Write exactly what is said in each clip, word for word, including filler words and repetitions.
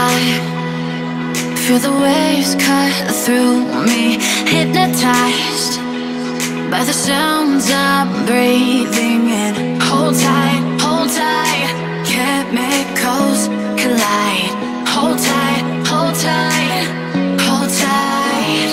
vibe. Feel the waves cut through me, hypnotized by the sounds I'm breathing in. Hold tight, hold tight, chemicals collide. Hold tight, hold tight, hold tight,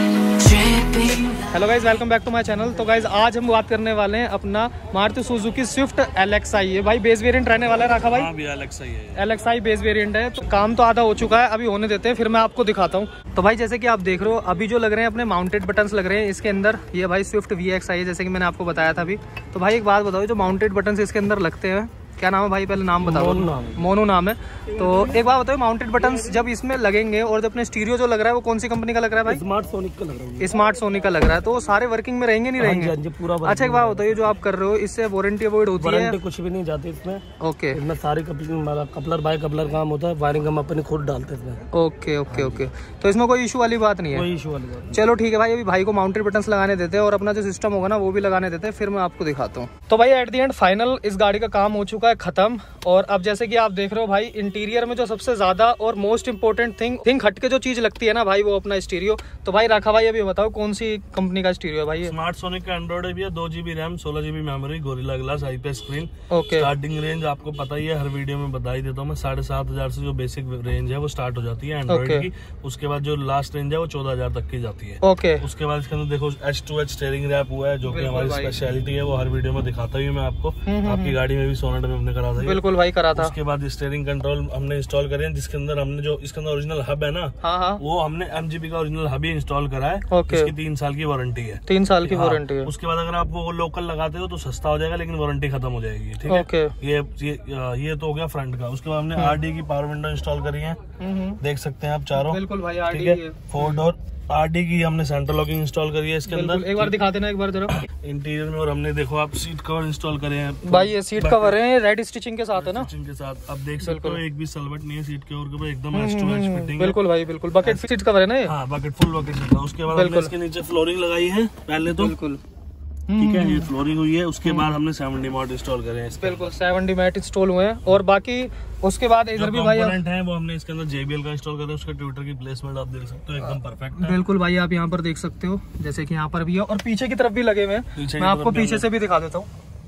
dripping. Hello guys, welcome back to my channel. तो guys आज हम बात करने वाले हैं अपना Maruti Suzuki Swift L X I है। भाई बेस वेरिएंट रहने वाला है राखा भाई? हाँ भी एल एक्स आई है। L X I base variant है। तो काम तो आधा हो चुका है, अभी होने देते हैं, फिर मैं आपको दिखाता हूँ। तो भाई जैसे कि आप देख रहे हो अभी जो लग रहे हैं अपने माउंटेड बटन्स लग रहे हैं इसके अंदर। ये भाई स्विफ्ट वी एक्स आई है, जैसे कि मैंने आपको बताया था अभी। तो भाई एक बात बताओ, जो माउंटेड बटन्स इसके अंदर लगते हैं, क्या नाम है भाई? पहले नाम बताओ। मोनू नाम, मोनू नाम है। तो एक बात बताओ, माउंटेड बटन्स जब इसमें लगेंगे और जब अपने स्टीरियो जो लग रहा है वो कौन सी कंपनी का लग रहा है भाई? स्मार्ट सोनिक का लग रहा है। स्मार्ट सोनिक का लग रहा है। तो सारे वर्किंग में रहेंगे नहीं रहेंगे? हाँ जी, पूरा। अच्छा एक बात बताइए, जो आप कर रहे हो इससे वारंटी अवॉइड होती है? कुछ भी नहीं जाती इसमें। ओके, इसमें सारी कपलर बाय कपलर काम होता है, वायरिंग हम अपने खुद डालते हैं इसमें। ओके ओके ओके, तो इसमें कोई इशू वाली बात नहीं है? कोई इशू वाली बात नहीं। चलो ठीक है भाई, अभी भाई को माउंटेड बटन्स लगाने देते हैं और अपना जो सिस्टम होगा ना वो भी लगाने देते हैं, फिर मैं आपको दिखाता हूँ। तो भाई एट द एंड फाइनल इस गाड़ी का काम हो चुका है खत्म। और अब जैसे कि आप देख रहे हो भाई, इंटीरियर में जो सबसे ज्यादा और मोस्ट इंपोर्टेंट थिंग थिंग हटके जो चीज लगती है ना भाई, वो अपना स्टीरियो। तो भाई राखा भाई अभी बताओ कौन सी कंपनी का स्टीरियो है भाई? स्मार्ट सोनिक का एंड्रॉइड है भैया, दो जीबी रैम, सोलह GB memory, Gorilla Glass, IPS screen. Okay. Starting range आपको पता ही है, हर वीडियो में बता ही देता हूँ मैं, साढ़े सात हजार से जो बेसिक रेंज है वो स्टार्ट हो जाती है एंड्रॉइड की। उसके बाद जो लास्ट रेंज है वो चौदह हजार तक की जाती है। ओके। उसके बाद इसके अंदर देखो H two H steering wrap हुआ है, जो कि हमारी स्पेशलिटी है, वो हर वीडियो में दिखाता हूँ मैं आपको। आपकी गाड़ी में भी सोनेट में हमने करा था। बिल्कुल भाई करा था। उसके बाद स्टीयरिंग कंट्रोल हमने इंस्टॉल करे हैं, जिसके अंदर हमने जो इसके अंदर ओरिजिनल हब है ना, हाँ हाँ, वो हमने एमजीबी का ओरिजिनल हब ही इंस्टॉल करा है। ओके। इसकी तीन साल की वारंटी है। तीन साल की हाँ, वारंटी है। उसके बाद अगर आप वो लोकल लगाते हो तो सस्ता हो जाएगा, लेकिन वारंटी खत्म हो जाएगी। ठीक है। ओके। ये ये ये तो हो गया फ्रंट का। उसके बाद हमने आरडी की पावर विंडो इंस्टॉल करी है, देख सकते हैं आप चारों। बिल्कुल भाई आरडी है। फोर डोर आरडी की हमने सेंट्रल लॉकिंग इंस्टॉल करी है इसके अंदर। एक बार दिखा देना एक बार जरा इंटीरियर में। और हमने देखो आप सीट कवर इंस्टॉल करे हैं भाई, ये सीट कवर है रेड स्टिचिंग के साथ है ना? स्टिचिंग के साथ आप देख सकते हो, एक भी सलवट नहीं है सीट के ऊपर, एकदम एच टू एच फिटिंग। बिल्कुल भाई बिल्कुल, बकेट सीट कवर है ना ये? हाँ, बकेट फुल बकेट। उसके बाद हमने इसके नीचे फ्लोरिंग लगाई है पहले तो। बिल्कुल ठीक है, ये फ्लोरिंग हुई है। उसके बाद हमने सेवन डी मैट इंस्टॉल करे हैं। बिल्कुल सेवन डी मैट इंस्टॉल हुए हैं। और बाकी उसके बाद इधर भी भाई है वो हमने इसके अंदर जेबीएल का इंस्टॉल करा है। उसका ट्विटर की प्लेसमेंट आप देख सकते हो, एकदम परफेक्ट है। बिल्कुल भाई, आप यहाँ पर देख सकते हो, जैसे कि यहाँ पर भी है और पीछे की तरफ भी लगे हुए हैं। मैं आपको पीछे से भी दिखा देता हूँ।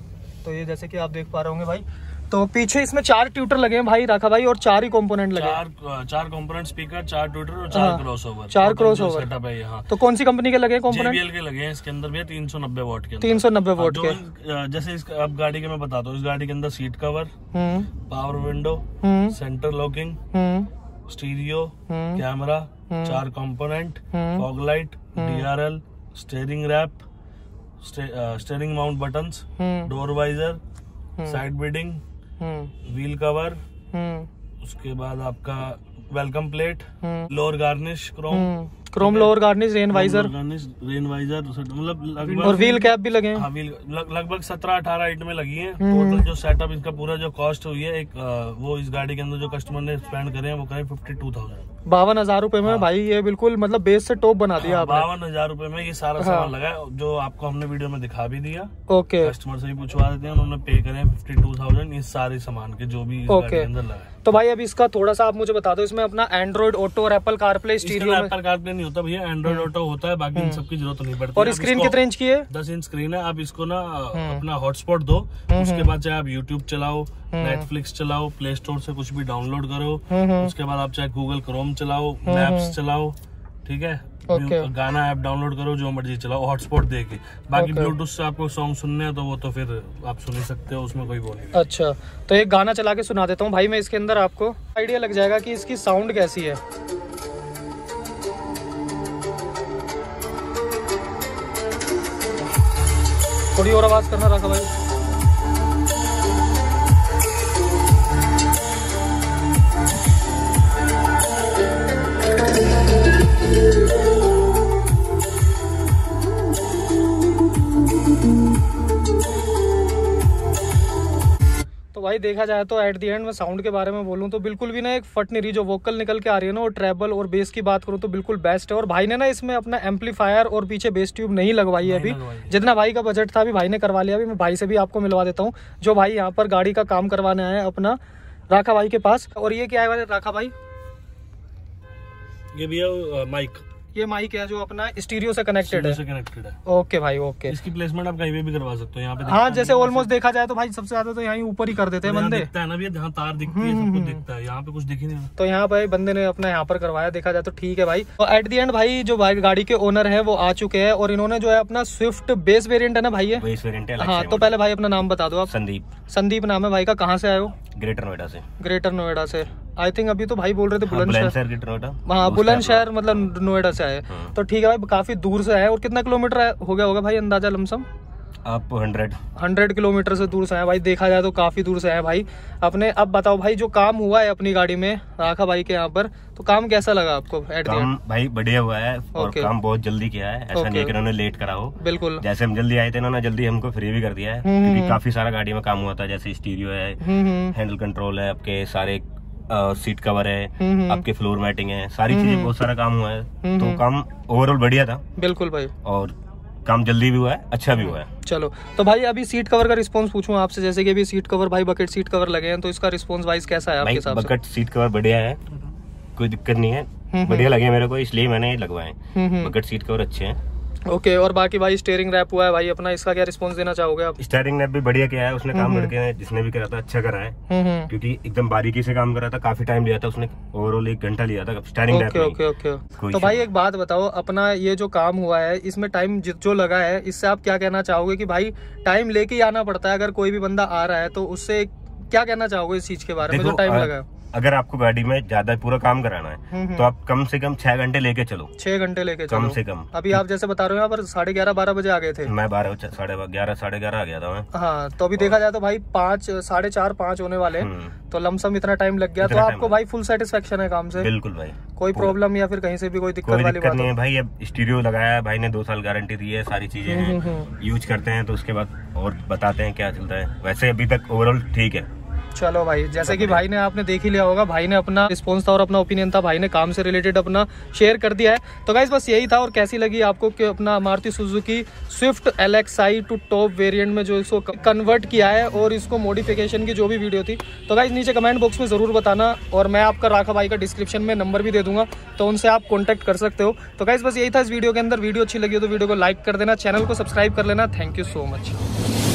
तो ये जैसे कि आप देख पा रहे होंगे भाई, तो पीछे इसमें चार ट्यूटर लगे हैं भाई राखा भाई, और चार ही कंपोनेंट लगे हैं। चार चार कंपोनेंट स्पीकर, चार ट्यूटर और चार क्रॉसओवर। चार क्रॉसओवर सेटअप है यहाँ। तो कौन सी कंपनी के लगे हैं कंपोनेंट? जेबीएल के लगे हैं इसके अंदर भी, तीन सौ नब्बे वोट के। तीन सौ नब्बे वोट के। जैसे इस अब गाड़ी के मैं बताता हूँ, इस गाड़ी के अंदर seat cover, power window, centre locking, stereo, camera, चार component, fog light, DRL, steering wrap, steering mount buttons, door visor, side beading, wheel cover, उसके बाद आपका welcome plate, lower garnish, chrome chrome lower garnish, rain visor, rain visor, मतलब और wheel cap भी लगे हैं। हाँ, व्हील लगभग सत्रह अठारह आइटमें लगी हैं। टोटल जो सेटअप इसका पूरा जो कॉस्ट हुई है, एक वो इस गाड़ी के अंदर जो कस्टमर ने स्पेंड करे हैं वो करे फिफ्टी टू थाउजेंड बावन हजार रूपए में। हाँ। भाई ये बिल्कुल मतलब बेस से टॉप बना दिया आपने। बावन हजार रूपए में ये सारा सामान हाँ। लगा है, जो आपको हमने वीडियो में दिखा भी दिया। ओके। कस्टमर से ही पूछवा देते हैं, उन्होंने पे करे फिफ्टी टू थाउजेंड इस सारे सामान के जो भी इस गाड़ी के अंदर लगा है। तो भाई अभी इसका थोड़ा सा आप मुझे बता दो, इसमें अपना एंड्रॉइड ऑटो और Apple CarPlay stereo. Apple CarPlay नहीं होता भैया, एंड्रॉइड ऑटो होता है, बाकी इन सबकी जरूरत नहीं पड़ती। और स्क्रीन कितने इंच की है? दस इंच स्क्रीन है। आप इसको ना अपना हॉटस्पॉट दो, उसके बाद चाहे आप यूट्यूब चलाओ, नेटफ्लिक्स चलाओ, प्ले स्टोर से कुछ भी डाउनलोड करो, उसके बाद आप चाहे गूगल क्रोम चलाओ, मैप्स चलाओ, ठीक है, Okay. गाना ऐप डाउनलोड करो, जो मर्जी चलाओ, हॉटस्पॉट देके। बाकी okay. ब्लूटूथ से आपको सॉन्ग सुनने हैं तो वो तो फिर आप सुन ही सकते हो, उसमें कोई वो नहीं। अच्छा, तो एक गाना चला के सुना देता हूँ भाई मैं, इसके अंदर आपको आइडिया लग जाएगा कि इसकी साउंड कैसी है। थोड़ी और आवाज करना रखा भाई। तो भाई देखा जाए तो एट द एंड में साउंड के बारे में बोलूँ तो बिल्कुल भी ना एक फट नहीं रही, जो वोकल निकल के आ रही है ना, वो ट्रेबल और बेस की बात करूँ तो बिल्कुल बेस्ट है। और भाई ने ना इसमें अपना एम्पलीफायर और पीछे बेस ट्यूब नहीं लगवाई है अभी, जितना भाई का बजट था अभी भाई ने करवा लिया। अभी मैं भाई से भी आपको मिलवा देता हूँ, जो भाई यहाँ पर गाड़ी का काम करवाने आए अपना राखा भाई के पास। और ये क्या है राखा भाई? ये भी है माइक, ये माइक है जो अपना स्टीरियो से कनेक्टेड है। से कनेक्टेड है। ओके भाई ओके। इसकी प्लेसमेंट आप कहीं पे भी करवा सकते हो यहाँ पे। हाँ जैसे ऑलमोस्ट देखा जाए तो भाई सबसे ज्यादा तो यहाँ ऊपर ही कर देते हैं बंदे। दिखता है ना भैया, जहाँ तार दिखती है सब कुछ दिखता है, यहाँ पे कुछ दिख ही नहीं। तो यहाँ पे बंदे ने अपना यहाँ पर करवाया, देखा जाए तो ठीक है भाई। और एट दी एंड भाई जो भाई गाड़ी के ओनर है वो आ चुके हैं और इन्होंने जो है अपना स्विफ्ट बेस वेरिएंट है ना भाई, है बेस वेरिएंट है। हाँ तो पहले भाई अपना नाम बता दो आप। संदीप। संदीप नाम है भाई का, कहाँ से आए हो? ग्रेटर नोएडा से। ग्रेटर नोएडा से। आई थिंक अभी तो भाई बोल रहे थे बुलंदशहर। ग्रेटर नोएडा। हाँ बुलंदशहर मतलब नोएडा से आए। तो ठीक है भाई, काफी दूर से आए। और कितना किलोमीटर हो गया होगा भाई अंदाजा लमसम? आप हंड्रेड हंड्रेड किलोमीटर से दूर से आए भाई, देखा जाए तो काफी दूर से आए भाई अपने। अब बताओ भाई जो काम हुआ है अपनी गाड़ी में राखा भाई के यहाँ पर, तो काम कैसा लगा आपको? काम भाई बढ़िया हुआ है और काम बहुत जल्दी किया है, ऐसा नहीं है कि उन्होंने लेट करा हो। बिल्कुल जैसे हम जल्दी आए थे ना, जल्दी हमको फ्री भी कर दिया है, क्योंकि काफी सारा गाड़ी में काम हुआ था। जैसे स्टीरियो है, हैंडल कंट्रोल है, आपके सारे सीट कवर है, आपके फ्लोर मैटिंग है, सारी चीजें, बहुत सारा काम हुआ है। तो काम ओवरऑल बढ़िया था। बिल्कुल भाई, और काम जल्दी भी हुआ है, अच्छा भी हुआ है। चलो तो भाई अभी सीट कवर का रिस्पांस पूछूं आपसे, जैसे कि अभी सीट कवर भाई बकेट सीट कवर लगे हैं, तो इसका रिस्पांस वाइज कैसा है आपके हिसाब से? बकेट सीट कवर बढ़िया है, कोई दिक्कत नहीं है, बढ़िया लगे मेरे को, इसलिए मैंने लगवाए। बकेट सीट कवर अच्छे हैं। ओके okay, और बाकी भाई स्टीयरिंग रैप हुआ है भाई अपना, इसका क्या रिस्पांस देना चाहोगे आप? स्टीयरिंग रैप भी बढ़िया किया है उसने, काम लड़के ने जिसने भी करा था अच्छा करा है, क्योंकि एकदम बारीकी से काम करा था, काफी टाइम लिया था उसने, ओवरऑल एक घंटा लिया था स्टीयरिंग रैप में। Okay okay okay. तो भाई एक बात बताओ, अपना ये जो काम हुआ है इसमें टाइम जो लगा है, इससे आप क्या कहना चाहोगे कि भाई टाइम लेके ही आना पड़ता है अगर कोई भी बंदा आ रहा है, तो उससे क्या कहना चाहोगे इस चीज के बारे में जो टाइम लगा है? अगर आपको गाड़ी में ज्यादा पूरा काम कराना है तो आप कम से कम छह घंटे लेके चलो। छह घंटे लेके चलो कम से कम। अभी आप जैसे बता रहे हो यहाँ पर साढ़े ग्यारह बारह बजे आ गए थे। मैं बारह साढ़े ग्यारह साढ़े ग्यारह आ गया था मैं। हाँ तो अभी देखा जाए तो भाई पाँच साढ़े चार पाँच होने वाले, तो लमसम इतना टाइम लग गया। तो आपको भाई फुल सेटिस्फेक्शन है काम से? बिल्कुल भाई, कोई प्रॉब्लम या फिर कहीं से भी कोई दिक्कत वाली बात नहीं है भाई। अब स्टीरियो लगाया है भाई ने, दो साल गारंटी दी है, सारी चीजें हैं, यूज करते हैं तो उसके बाद और बताते हैं क्या चलता है। वैसे अभी तक ओवरऑल ठीक है। चलो भाई, जैसे कि भाई ने आपने देख ही लिया होगा, भाई ने अपना रिस्पॉन्स था और अपना ओपिनियन था, भाई ने काम से रिलेटेड अपना शेयर कर दिया है। तो गाइस बस यही था। और कैसी लगी आपको कि अपना Maruti Suzuki Swift L X I to top variant में जो इसको कन्वर्ट किया है और इसको मॉडिफिकेशन की जो भी वीडियो थी, तो गाइस नीचे कमेंट बॉक्स में जरूर बताना। और मैं आपका राखा भाई का डिस्क्रिप्शन में नंबर भी दे दूंगा, तो उनसे आप कॉन्टैक्ट कर सकते हो। तो गाइस बस यही था इस वीडियो के अंदर। वीडियो अच्छी लगी हो तो वीडियो को लाइक कर देना, चैनल को सब्सक्राइब कर लेना। Thank you so much.